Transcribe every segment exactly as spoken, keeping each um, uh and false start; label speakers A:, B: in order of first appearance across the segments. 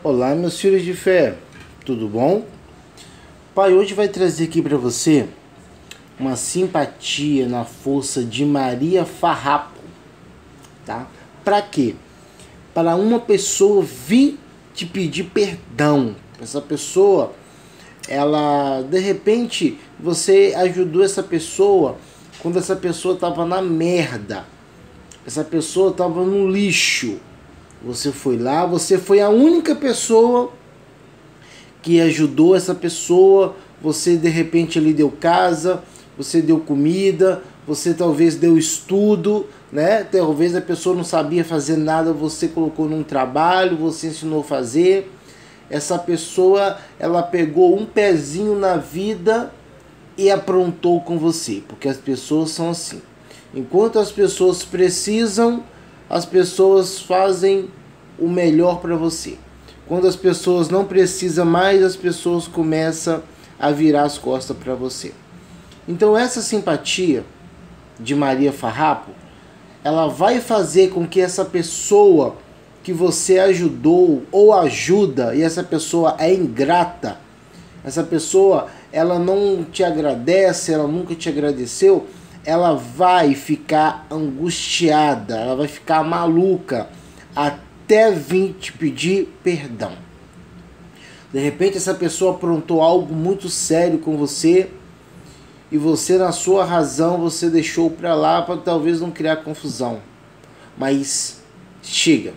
A: Olá, meus filhos de fé, tudo bom? Pai, hoje vai trazer aqui para você uma simpatia na força de Maria Farrapo, tá? Para quê? Para uma pessoa vir te pedir perdão. Essa pessoa, ela, de repente, você ajudou essa pessoa quando essa pessoa estava na merda. Essa pessoa estava no lixo. Você foi lá, você foi a única pessoa que ajudou essa pessoa. Você de repente lhe deu casa, você deu comida, você talvez deu estudo, né? Talvez a pessoa não sabia fazer nada, você colocou num trabalho, você ensinou a fazer. Essa pessoa, ela pegou um pezinho na vida e aprontou com você, porque as pessoas são assim. Enquanto as pessoas precisam, as pessoas fazem o melhor para você. Quando as pessoas não precisam mais, as pessoas começam a virar as costas para você. Então essa simpatia de Maria Farrapo, ela vai fazer com que essa pessoa que você ajudou ou ajuda, e essa pessoa é ingrata, essa pessoa ela não te agradece, ela nunca te agradeceu, ela vai ficar angustiada, ela vai ficar maluca até vir te pedir perdão. De repente essa pessoa aprontou algo muito sério com você e você, na sua razão, você deixou para lá para talvez não criar confusão. Mas chega.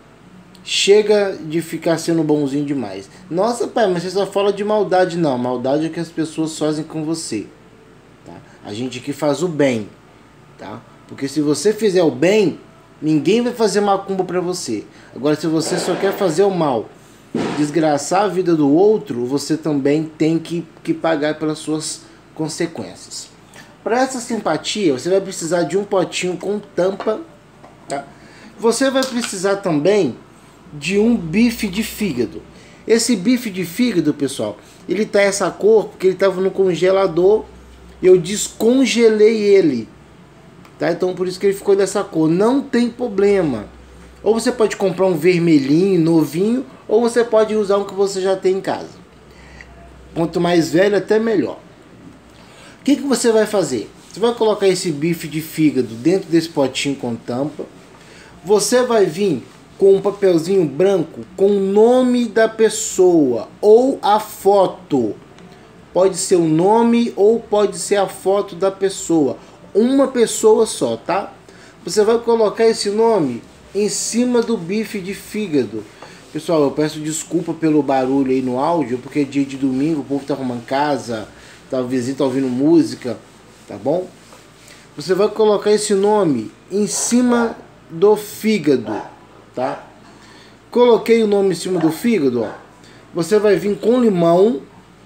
A: Chega de ficar sendo bonzinho demais. Nossa, pai, mas você só fala de maldade. Não, maldade é o que as pessoas fazem com você. Tá? A gente aqui faz o bem, tá? Porque se você fizer o bem, ninguém vai fazer macumba pra você. Agora, se você só quer fazer o mal, desgraçar a vida do outro, você também tem que, que pagar pelas suas consequências. Para essa simpatia, você vai precisar de um potinho com tampa, tá? Você vai precisar também de um bife de fígado. Esse bife de fígado, pessoal, ele tá essa cor porque ele estava no congelador. Eu descongelei ele, tá? Então por isso que ele ficou dessa cor. Não tem problema. Ou você pode comprar um vermelhinho, novinho, ou você pode usar um que você já tem em casa. Quanto mais velho, até melhor. O que que você vai fazer? Você vai colocar esse bife de fígado dentro desse potinho com tampa. Você vai vir com um papelzinho branco com o nome da pessoa ou a foto. Pode ser o nome ou pode ser a foto da pessoa. Uma pessoa só, tá? Você vai colocar esse nome em cima do bife de fígado. Pessoal, eu peço desculpa pelo barulho aí no áudio, porque é dia de domingo, o povo tá arrumando casa, tá, o vizinho tá ouvindo música, tá bom? Você vai colocar esse nome em cima do fígado, tá? Coloquei o nome em cima do fígado, ó. Você vai vir com limão,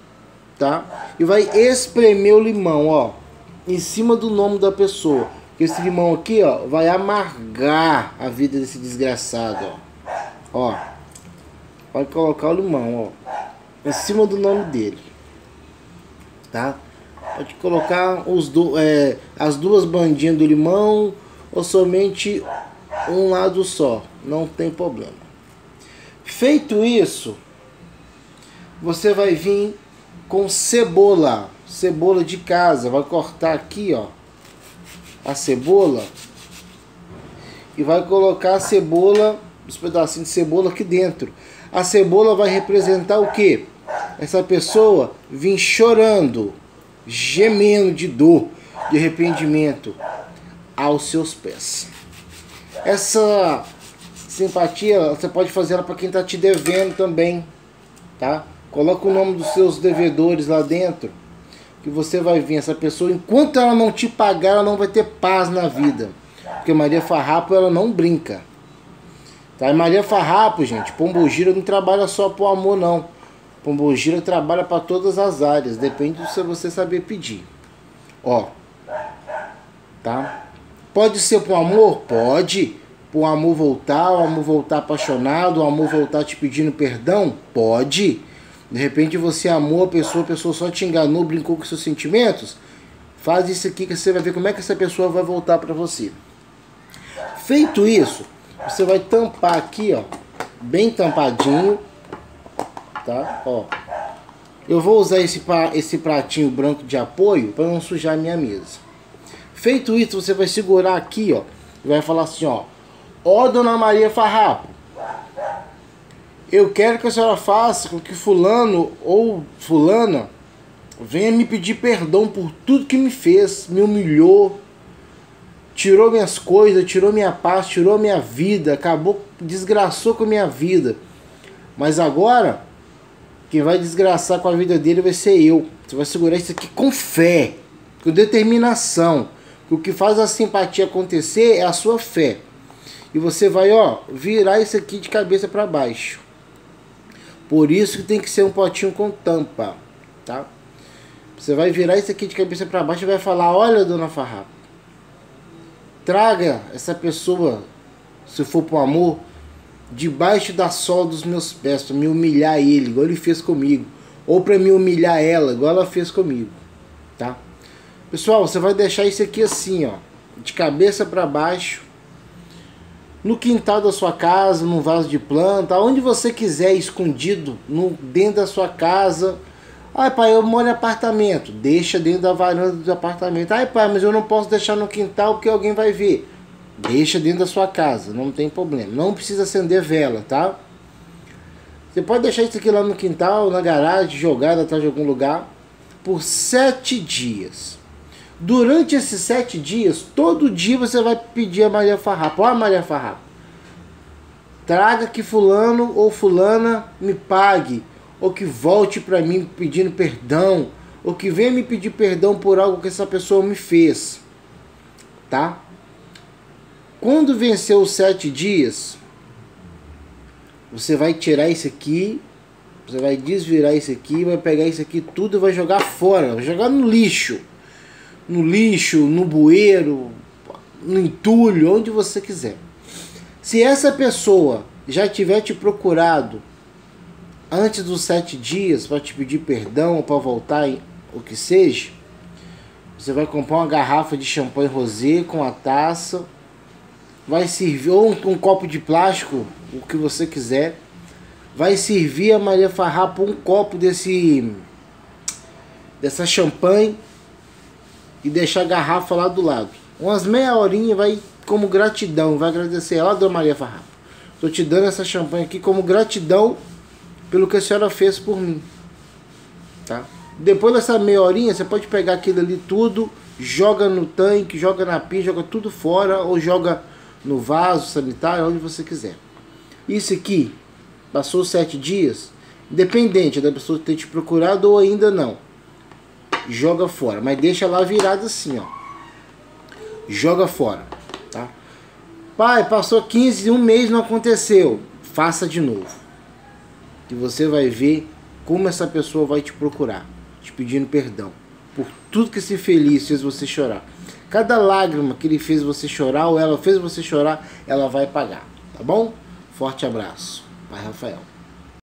A: tá? E vai espremer o limão, ó, em cima do nome da pessoa. Esse limão aqui, ó, vai amargar a vida desse desgraçado, ó. Ó. Vai colocar o limão, ó, em cima do nome dele, tá? Pode colocar os do, é, as duas bandinhas do limão ou somente um lado só, não tem problema. Feito isso, você vai vir com cebola, cebola de casa, vai cortar aqui, ó, a cebola e vai colocar a cebola, os pedacinhos de cebola aqui dentro. A cebola vai representar o que? Essa pessoa vir chorando, gemendo de dor, de arrependimento aos seus pés. Essa simpatia você pode fazer ela para quem está te devendo também, tá? Coloca o nome dos seus devedores lá dentro, que você vai ver essa pessoa, enquanto ela não te pagar, ela não vai ter paz na vida, porque Maria Farrapo, ela não brinca, tá? E Maria Farrapo, gente, Pombogira não trabalha só por amor, não. Pombogira trabalha para todas as áreas, depende de você saber pedir, ó, tá? Pode ser por amor? Pode. Por amor voltar, o amor voltar apaixonado, o amor voltar te pedindo perdão? Pode. De repente você amou a pessoa, a pessoa só te enganou, brincou com seus sentimentos. Faz isso aqui que você vai ver como é que essa pessoa vai voltar para você. Feito isso, você vai tampar aqui, ó, bem tampadinho, tá? Ó. Eu vou usar esse, esse pratinho branco de apoio para não sujar a minha mesa. Feito isso, você vai segurar aqui, ó. E vai falar assim, ó. Ó, Dona Maria Farrapo, eu quero que a senhora faça com que fulano ou fulana venha me pedir perdão por tudo que me fez, me humilhou, tirou minhas coisas, tirou minha paz, tirou minha vida, acabou, desgraçou com a minha vida. Mas agora, quem vai desgraçar com a vida dele vai ser eu. Você vai segurar isso aqui com fé, com determinação. O que faz a simpatia acontecer é a sua fé. E você vai, ó, virar isso aqui de cabeça para baixo. Por isso que tem que ser um potinho com tampa, tá? Você vai virar isso aqui de cabeça para baixo e vai falar, olha, Dona Farrapo, traga essa pessoa, se for por amor, debaixo da sola dos meus pés, para me humilhar ele, igual ele fez comigo. Ou para me humilhar ela, igual ela fez comigo, tá? Pessoal, você vai deixar isso aqui assim, ó, de cabeça para baixo, no quintal da sua casa, num vaso de planta, onde você quiser, escondido, no, dentro da sua casa. Ai, pai, eu moro em apartamento. Deixa dentro da varanda do apartamento. Ai, pai, mas eu não posso deixar no quintal porque alguém vai ver. Deixa dentro da sua casa, não tem problema. Não precisa acender vela, tá? Você pode deixar isso aqui lá no quintal, na garagem, jogado atrás de algum lugar, por sete dias. Durante esses sete dias, todo dia você vai pedir a Maria Farrapo. Ó, Maria Farrapo, traga que fulano ou fulana me pague, ou que volte para mim pedindo perdão, ou que venha me pedir perdão por algo que essa pessoa me fez, tá? Quando vencer os sete dias, você vai tirar isso aqui, você vai desvirar isso aqui, vai pegar isso aqui tudo e vai jogar fora, vai jogar no lixo. No lixo, no bueiro, no entulho, onde você quiser. Se essa pessoa já tiver te procurado antes dos sete dias para te pedir perdão ou para voltar, o que seja, você vai comprar uma garrafa de champanhe rosé com a taça, vai servir, ou um, um copo de plástico, o que você quiser, vai servir a Maria Farrapo um copo desse dessa champanhe e deixar a garrafa lá do lado. Umas meia horinha vai como gratidão, vai agradecer ela, Dona Maria Farrapo. Tô te dando essa champanhe aqui como gratidão pelo que a senhora fez por mim, tá? Depois dessa meia horinha, você pode pegar aquilo ali tudo, joga no tanque, joga na pia, joga tudo fora, ou joga no vaso sanitário, onde você quiser. Isso aqui, passou sete dias, independente da pessoa ter te procurado ou ainda não, joga fora, mas deixa lá virado assim, ó. Joga fora, tá? Pai, passou quinze, um mês não aconteceu. Faça de novo. E você vai ver como essa pessoa vai te procurar, te pedindo perdão por tudo que esse feliz fez você chorar. Cada lágrima que ele fez você chorar ou ela fez você chorar, ela vai pagar, tá bom? Forte abraço. Pai Rafael.